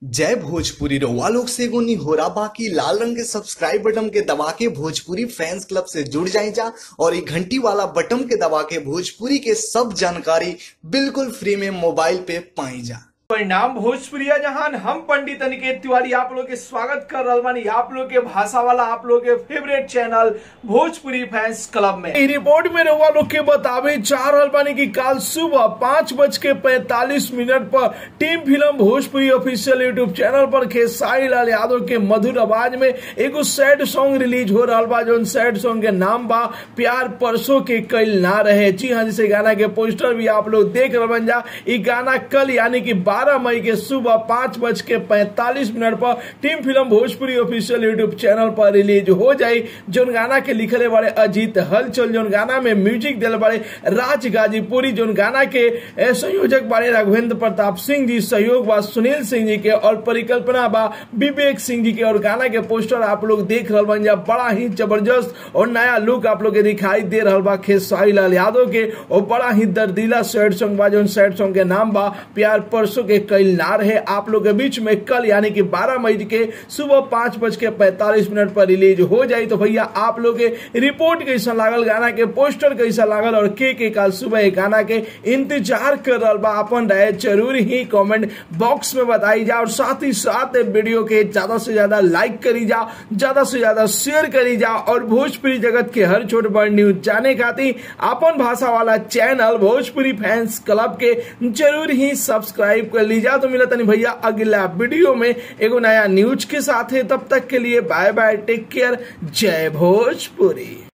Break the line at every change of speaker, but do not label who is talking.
जय भोजपुरी रउआ लोग से एगो निहोरा बाकी लाल रंग के सब्सक्राइब बटन के दबा के भोजपुरी फैंस क्लब से जुड़ जाए जा और ये घंटी वाला बटन के दबा के भोजपुरी के सब जानकारी बिल्कुल फ्री में मोबाइल पे पाई जा।
परिणाम भोजपुरिया जहान हम पंडित अनिकेत तिवारी आप लोग के स्वागत कर रहा बानी आप लोग के भाषा वाला आप लोग के favourite channel Bhojpuri fans club में। रिपोर्ट में रउआ लोग के बतावे चाह रहल बानी कि कल सुबह 5:45 पर team film Bhojpuri official YouTube channel पर खेसारी लाल यादव के मधुर आवाज में एगो सैड सॉन्ग रिलीज हो रहा बा। जो सैड सॉन्ग के नाम बा प्यार परसों के कल ना रहे। जी हाँ, जिसे गाना के पोस्टर भी आप लोग देख रहे बन जा। ये गाना कल यानी कि 12 मई के सुबह 5:45 पर team film Bhojpuri official YouTube channel पर रिलीज हो जाये। जोन गाना के लिखले बड़े अजीत हलचल, जोन गाना में म्यूजिक दिल बड़े राज गाजीपुरी, जोन गाना के संयोजक बड़े राघवेंद्र प्रताप सिंह जी, सहयोग बा सुनील सिंह जी के और परिकल्पना बा विवेक सिंह जी के। और गाना के पोस्टर आप लोग देख रहे बन जा। बड़ा ही जबरदस्त और नया लुक आप लोग के दिखाई दे रहा बा खेसारी लाल यादव के। और बड़ा ही दर्दीला सैड सॉन्ग बा। जो सैड सॉन्ग के नाम बा प्यार परसों के कल ना रहे। आप लोग के बीच में कल यानी कि 12 मई के सुबह 5:45 पर रिलीज हो जाए। तो भैया आप लोग के रिपोर्ट कैसा लागल, गाना के पोस्टर कैसा लागल और के कल सुबह गाना के इंतजार कर रहा बा, अपन राय जरूर ही कमेंट बॉक्स में बताई जा। और साथ ही साथ वीडियो के ज्यादा से ज्यादा लाइक करी जा, ज्यादा से ज्यादा शेयर करी जा। और भोजपुरी जगत के हर छोट बड़ न्यूज जाने खातिर अपन भाषा वाला चैनल भोजपुरी फैंस क्लब के जरूर ही सब्सक्राइब कर लीजिए। तो मिलता नहीं भैया अगला वीडियो में एगो नया न्यूज के साथ है। तब तक के लिए बाय बाय, टेक केयर, जय भोजपुरी।